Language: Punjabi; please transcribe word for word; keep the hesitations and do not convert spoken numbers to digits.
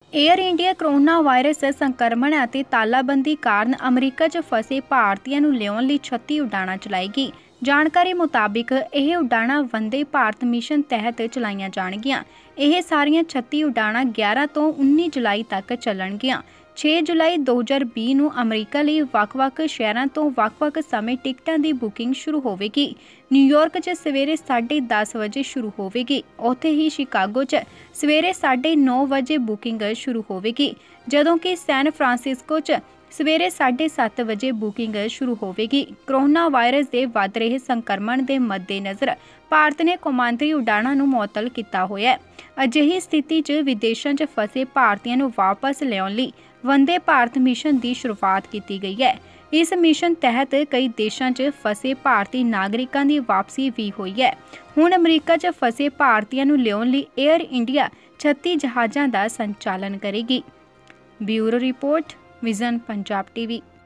ਏਅਰ ਇੰਡੀਆ ਕੋਰੋਨਾ ਵਾਇਰਸ ਸੰਕਰਮਣ ਅਤੇ ਤਾਲਾਬੰਦੀ ਕਾਰਨ ਅਮਰੀਕਾ 'ਚ ਫਸੇ ਭਾਰਤੀਆਂ ਨੂੰ ਲਿਆਉਣ ਲਈ ਛੱਤੀ ਉਡਾਣਾਂ ਚਲਾਏਗੀ। ਜਾਣਕਾਰੀ ਮੁਤਾਬਿਕ ਇਹ ਉਡਾਣਾਂ ਵੰਦੇ ਭਾਰਤ ਮਿਸ਼ਨ ਤਹਿਤ ਚਲਾਈਆਂ ਜਾਣਗੀਆਂ। ਇਹ ਸਾਰੀਆਂ ਛੱਤੀ ਉਡਾਣਾਂ ਗਿਆਰਾਂ ਤੋਂ ਉੱਨੀ ਜੁਲਾਈ ਤੱਕ ਚੱਲਣਗੀਆਂ। ਛੇ ਜੁਲਾਈ ਦੋ ਹਜ਼ਾਰ ਵੀਹ ਨੂੰ ਅਮਰੀਕਾ ਲਈ ਵੱਖ-ਵੱਖ ਸ਼ਹਿਰਾਂ ਤੋਂ ਵੱਖ-ਵੱਖ ਸਮੇਂ ਟਿਕਟਾਂ ਦੀ ਬੁਕਿੰਗ ਸ਼ੁਰੂ ਹੋਵੇਗੀ। ਨਿਊਯਾਰਕ 'ਚ ਸਵੇਰੇ ਸਾਢੇ ਦਸ ਵਜੇ ਸ਼ੁਰੂ ਹੋਵੇਗੀ। ਉੱਥੇ ਹੀ ਸ਼ਿਕਾਗੋ 'ਚ ਸਵੇਰੇ ਸਾਢੇ ਨੌ ਵਜੇ ਬੁਕਿੰਗ ਸ਼ੁਰੂ ਹੋਵੇਗੀ, ਜਦੋਂ ਕਿ ਸੈਨ ਫਰਾਂਸਿਸਕੋ 'ਚ ਸਵੇਰੇ ਸਾਢੇ ਸੱਤ ਵਜੇ ਬੁਕਿੰਗ ਸ਼ੁਰੂ ਹੋਵੇਗੀ। ਕੋਰੋਨਾ ਵਾਇਰਸ ਦੇ ਵੱਧ ਰਹੇ ਸੰਕਰਮਣ ਦੇ ਮੱਦੇਨਜ਼ਰ ਭਾਰਤ ਨੇ ਕੌਮਾਂਤਰੀ ਉਡਾਣਾਂ ਨੂੰ ਮੁਅੱਤਲ ਕੀਤਾ ਹੋਇਆ ਹੈ। ਅਜਿਹੀ ਸਥਿਤੀ 'ਚ ਵਿਦੇਸ਼ਾਂ 'ਚ ਫਸੇ ਭਾਰਤੀਆਂ ਨੂੰ ਵਾਪਸ ਲਿਆਉਣ ਲਈ ਵੰਦੇ ਭਾਰਤ ਮਿਸ਼ਨ ਦੀ ਸ਼ੁਰੂਆਤ ਕੀਤੀ ਗਈ ਹੈ। ਇਸ ਮਿਸ਼ਨ ਤਹਿਤ ਕਈ ਦੇਸ਼ਾਂ 'ਚ ਫਸੇ ਭਾਰਤੀ ਨਾਗਰਿਕਾਂ ਦੀ ਵਾਪਸੀ ਵੀ ਹੋਈ ਹੈ। ਹੁਣ ਅਮਰੀਕਾ 'ਚ ਫਸੇ ਭਾਰਤੀਆਂ ਨੂੰ ਲਿਆਉਣ ਲਈ ਏਅਰ ਇੰਡੀਆ ਛੱਤੀ ਜਹਾਜ਼ਾਂ ਦਾ ਸੰਚਾਲਨ ਕਰੇਗੀ। Bureau report, Vision Punjab TV.